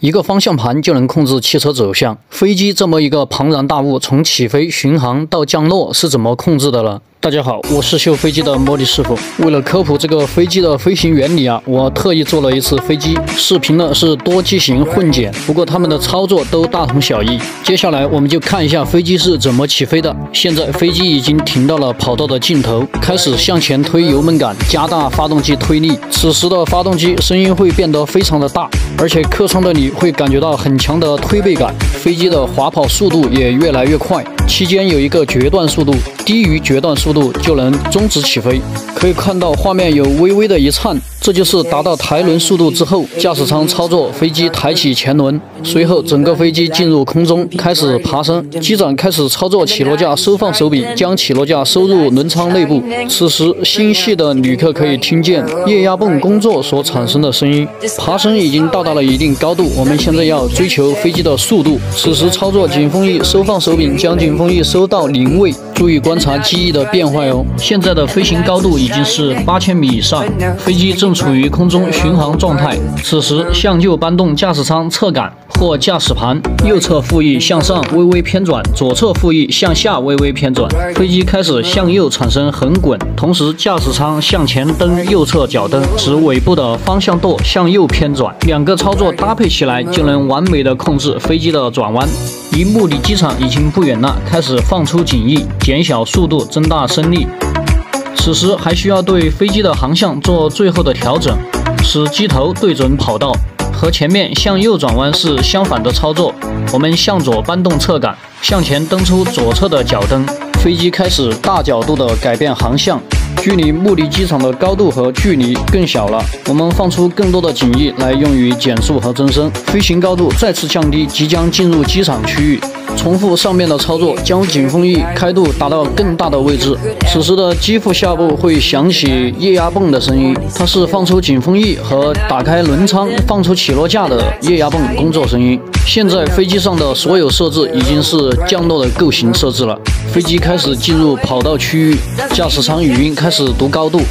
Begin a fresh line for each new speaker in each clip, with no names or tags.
一个方向盘就能控制汽车走向。飞机这么一个庞然大物，从起飞、巡航到降落是怎么控制的呢？大家好，我是修飞机的莫迪师傅。为了科普这个飞机的飞行原理啊，我特意做了一次飞机视频呢，是多机型混剪，不过他们的操作都大同小异。接下来我们就看一下飞机是怎么起飞的。现在飞机已经停到了跑道的尽头，开始向前推油门杆，加大发动机推力。此时的发动机声音会变得非常的大，而且客舱的你会感觉到很强的推背感。飞机的滑跑速度也越来越快，期间有一个决断速度，低于决断速度就能终止起飞。可以看到画面有微微的一颤，这就是达到抬轮速度之后，驾驶舱操作飞机抬起前轮，随后整个飞机进入空中，开始爬升。机长开始操作起落架收放手柄，将起落架收入轮舱内部。此时心细的旅客可以听见液压泵工作所产生的声音。爬升已经到达了一定高度，我们现在要追求飞机的速度。此时操作紧风翼收放手柄，将紧风翼收到0位，注意观察机翼的变化哟。现在的飞行高度已经是8000米以上，飞机正处于空中巡航状态。此时向右搬动驾驶舱侧杆或驾驶盘，右侧副翼向上微微偏转，左侧副翼向下微微偏转，飞机开始向右产生横滚，同时驾驶舱向前蹬右侧脚蹬，使尾部的方向舵向右偏转。两个操作搭配起来，就能完美的控制飞机的转弯。离目的机场已经不远了，开始放出襟翼，减小速度，增大升力。此时还需要对飞机的航向做最后的调整，使机头对准跑道。和前面向右转弯是相反的操作，我们向左搬动侧杆，向前蹬出左侧的脚蹬，飞机开始大角度的改变航向，距离目的机场的高度和距离更小了。我们放出更多的襟翼来用于减速和增升，飞行高度再次降低，即将进入机场区域。重复上面的操作，将紧风翼开度达到更大的位置。此时的机腹下部会响起液压泵的声音，它是放出紧风翼和打开轮舱放出起落架的液压泵工作声音。现在飞机上的所有设置已经是降落的构型设置了，飞机开始进入跑道区域，驾驶舱语音开始读高度。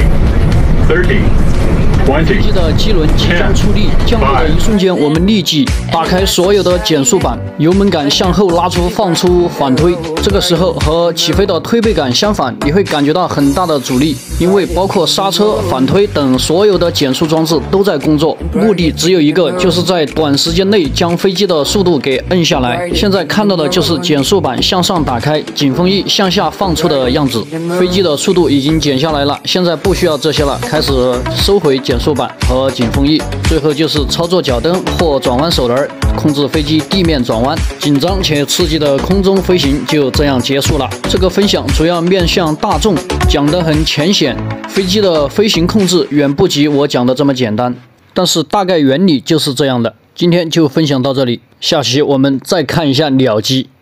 飞机的机轮即将出力，降落的一瞬间，我们立即打开所有的减速板，油门杆向后拉出，放出反推。这个时候和起飞的推背感相反，你会感觉到很大的阻力，因为包括刹车、反推等所有的减速装置都在工作，目的只有一个，就是在短时间内将飞机的速度给摁下来。现在看到的就是减速板向上打开，紧风翼向下放出的样子，飞机的速度已经减下来了，现在不需要这些了，开始收回减速板和紧风翼，最后就是操作脚蹬或转弯手轮，控制飞机地面转弯。紧张且刺激的空中飞行就这样结束了。这个分享主要面向大众，讲得很浅显，飞机的飞行控制远不及我讲的这么简单，但是大概原理就是这样的。今天就分享到这里，下期我们再看一下鸟机。